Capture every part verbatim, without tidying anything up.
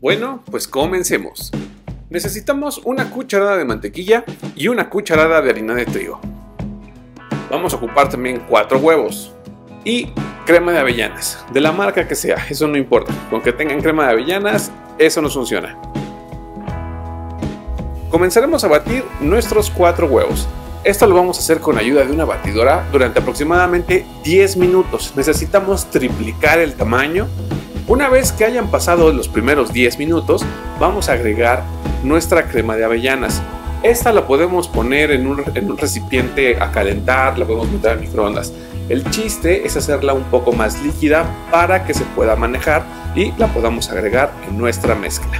Bueno, pues comencemos. Necesitamos una cucharada de mantequilla y una cucharada de harina de trigo. Vamos a ocupar también cuatro huevos y crema de avellanas, de la marca que sea, eso no importa. Con que tengan crema de avellanas, eso nos funciona. Comenzaremos a batir nuestros cuatro huevos. Esto lo vamos a hacer con ayuda de una batidora durante aproximadamente diez minutos. Necesitamos triplicar el tamaño. Una vez que hayan pasado los primeros diez minutos, vamos a agregar nuestra crema de avellanas. Esta la podemos poner en un, en un recipiente a calentar, la podemos meter al microondas. El chiste es hacerla un poco más líquida para que se pueda manejar y la podamos agregar en nuestra mezcla.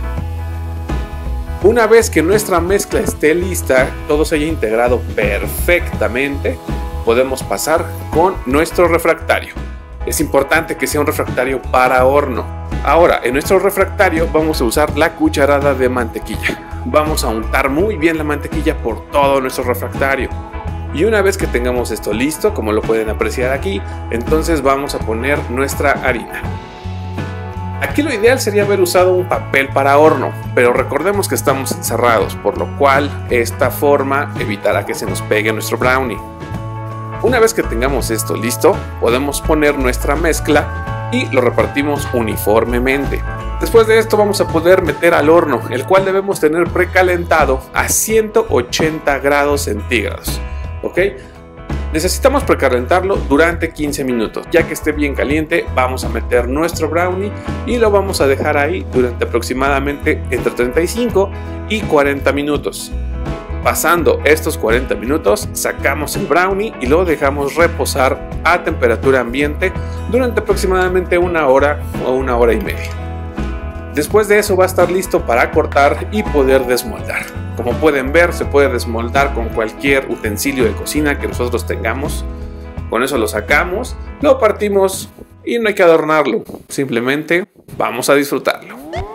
Una vez que nuestra mezcla esté lista, todo se haya integrado perfectamente, podemos pasar con nuestro refractario. Es importante que sea un refractario para horno. Ahora, en nuestro refractario vamos a usar la cucharada de mantequilla. Vamos a untar muy bien la mantequilla por todo nuestro refractario. Y una vez que tengamos esto listo, como lo pueden apreciar aquí, entonces vamos a poner nuestra harina. Aquí lo ideal sería haber usado un papel para horno, pero recordemos que estamos encerrados, por lo cual esta forma evitará que se nos pegue nuestro brownie. Una vez que tengamos esto listo, podemos poner nuestra mezcla y lo repartimos uniformemente. Después de esto vamos a poder meter al horno, el cual debemos tener precalentado a ciento ochenta grados centígrados. ¿Ok? Necesitamos precalentarlo durante quince minutos. Ya que esté bien caliente, vamos a meter nuestro brownie y lo vamos a dejar ahí durante aproximadamente entre treinta y cinco y cuarenta minutos. Pasando estos cuarenta minutos, sacamos el brownie y lo dejamos reposar a temperatura ambiente durante aproximadamente una hora o una hora y media. Después de eso va a estar listo para cortar y poder desmoldar. Como pueden ver, se puede desmoldar con cualquier utensilio de cocina que nosotros tengamos. Con eso lo sacamos, lo partimos y no hay que adornarlo. Simplemente vamos a disfrutarlo.